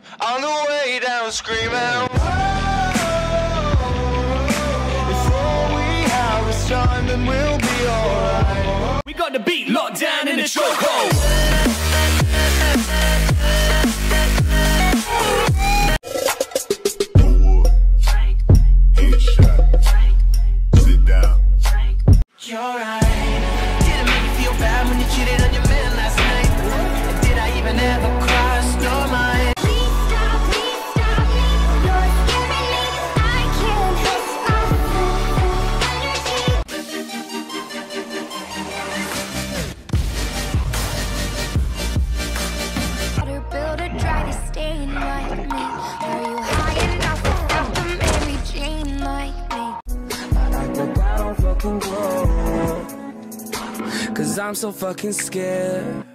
On the way down screaming, if all we have is time, then we'll be alright. We got the beat locked down in the chokehold. You're right. Did it make you feel bad when you cheated on your man last night? And did I even ever cross your mind? Please stop me. You're scaring me. I can't energy. Water builder, try to stay like me. Are you high enough without the Mary Jane like me? Cause I'm so fucking scared.